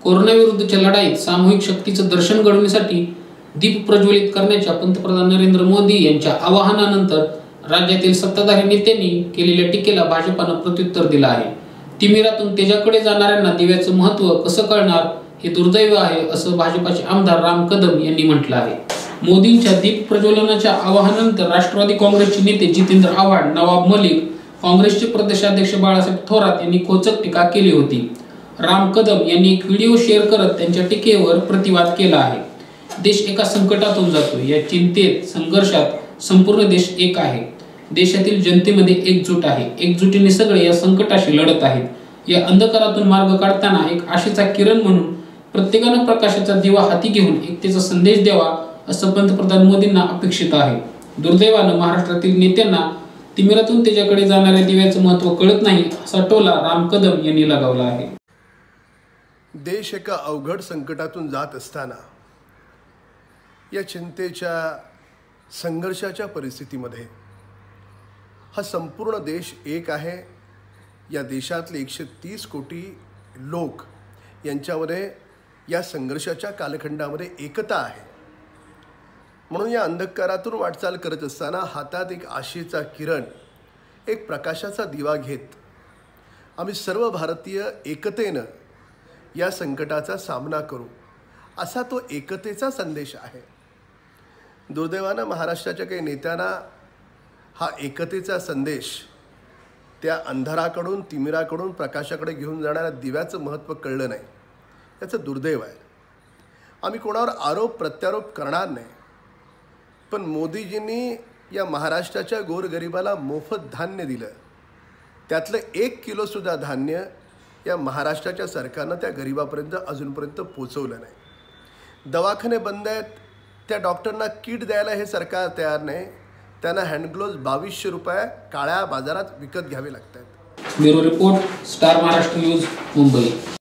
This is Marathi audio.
कोरोनाविरुद्धच्या लढाईत सामूहिक शक्तीचं दर्शन घडवण्यासाठी दीप प्रज्वलित करण्याच्या पंतप्रधान नरेंद्र मोदी यांच्या आवाहनानंतर राज्यातील सत्ताधारी नेत्यांनी केलेल्या टीकेला भाजपानं प्रत्युत्तर दिलं आहे। तिमिरातून तेजाकडे जाणाऱ्यांना दिव्याचं महत्त्व कसं कळणार हे दुर्दैव आहे, असं भाजपाचे आमदार राम कदम यांनी म्हटलं आहे। मोदींच्या दीप प्रज्वलनाच्या आवाहनानंतर राष्ट्रवादी काँग्रेसचे नेते जितेंद्र आव्हाड, नवाब मलिक, काँग्रेसचे प्रदेशाध्यक्ष बाळासाहेब थोरात यांनी खोचक टीका केली होती। राम कदम यांनी एक व्हिडिओ शेअर करत त्यांच्या टीकेवर प्रतिवाद केला आहे। देश एका संकटातून जातो, या चिंतेत, संघर्षात संपूर्ण देश एक आहे। देशातील जनतेमध्ये एकजूट आहे, एकजुटीने सगळे या संकटाशी लढत आहेत। या अंधकारातून मार्ग काढताना एक आशेचा किरण म्हणून प्रत्येकानं प्रकाशाचा दिवा हाती घेऊन एकतेचा संदेश द्यावा, असं पंतप्रधान मोदींना अपेक्षित आहे। दुर्दैवानं महाराष्ट्रातील नेत्यांना तिमिरातून तेजाकडे जाणाऱ्या दिव्याचं महत्त्व कळत नाही, असा टोला राम कदम यांनी लगावला आहे। देश एका अवघड संकटातून जात असताना या चिंतेच्या, संघर्षाच्या परिस्थितीमध्ये हा संपूर्ण देश एक आहे। या देशातले 130 कोटी लोक यांच्यामध्ये या संघर्षाच्या कालखंडामध्ये एकता आहे। म्हणून या अंधकारातून वाटचाल करत असताना हातात एक आशेचा किरण, एक प्रकाशाचा दिवा घेत आम्ही सर्व भारतीय एकतेनं या संकटाचा सामना करू, असा तो एकतेचा संदेश आहे। दुर्दैवानं महाराष्ट्राच्या काही नेत्यांना हा एकतेचा संदेश त्या अंधाराकडून, तिमिराकडून प्रकाशाकडे घेऊन जाणाऱ्या दिव्याचं महत्त्व कळलं नाही, याचं दुर्दैव आहे। आम्ही कोणावर आरोप प्रत्यारोप करणार नाही, पण मोदीजींनी या महाराष्ट्राच्या गोरगरिबाला मोफत धान्य दिलं, त्यातलं 1 किलोसुद्धा धान्य या महाराष्ट्राच्या सरकारनं त्या गरिबापर्यंत अजूनपर्यंत पोचवलं नाही। दवाखाने बंद आहेत, त्या डॉक्टरना किट द्यायला हे सरकार तयार नाही, त्यांना हँडग्लोव्ज 2200 रुपये काळ्या बाजारात विकत घ्यावे लागतात। Bureau report, Star Maharashtra News, Mumbai.